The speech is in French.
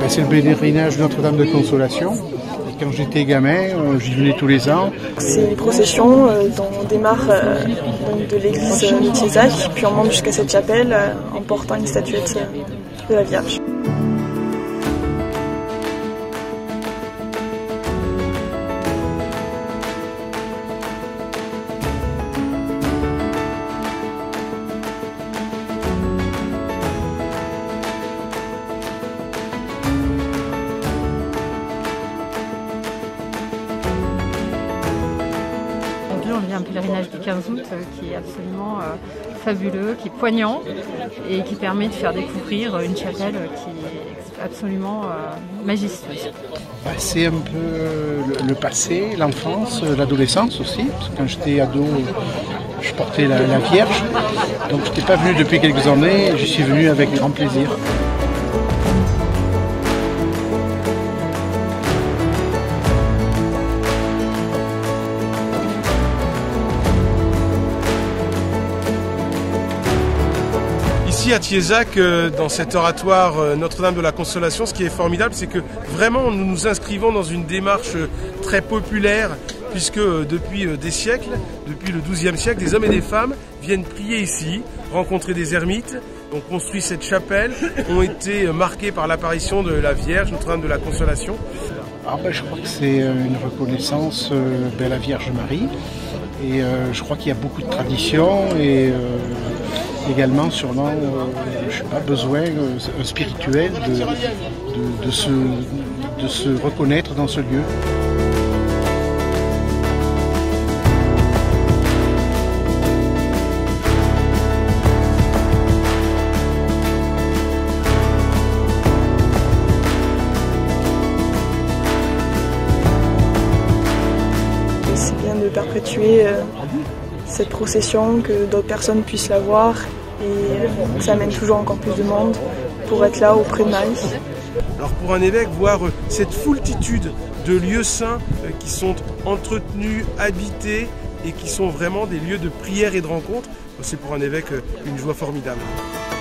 C'est le pèlerinage Notre-Dame de Consolation. Et quand j'étais gamin, j'y venais tous les ans. C'est une procession dont on démarre de l'église de Thiézac, puis on monte jusqu'à cette chapelle en portant une statuette de la Vierge. On vient un pèlerinage du 15 août qui est absolument fabuleux, qui est poignant et qui permet de faire découvrir une chapelle qui est absolument majestueuse. C'est un peu le passé, l'enfance, l'adolescence aussi. Parce que quand j'étais ado, je portais la Vierge. Donc je n'étais pas venu depuis quelques années, j'y suis venu avec grand plaisir. Ici à Thiézac, dans cet oratoire Notre-Dame de la Consolation, ce qui est formidable, c'est que vraiment nous nous inscrivons dans une démarche très populaire, puisque depuis des siècles, depuis le XIIe siècle, des hommes et des femmes viennent prier ici, rencontrer des ermites, ont construit cette chapelle, ont été marqués par l'apparition de la Vierge, Notre-Dame de la Consolation. Je crois que c'est une reconnaissance de la Vierge Marie. Et je crois qu'il y a beaucoup de traditions et également sûrement, besoin spirituel de se reconnaître dans ce lieu. C'est bien de perpétuer cette procession, que d'autres personnes puissent la voir et que ça amène toujours encore plus de monde pour être là auprès de Marie. Alors pour un évêque, voir cette foultitude de lieux saints qui sont entretenus, habités et qui sont vraiment des lieux de prière et de rencontre, c'est pour un évêque une joie formidable.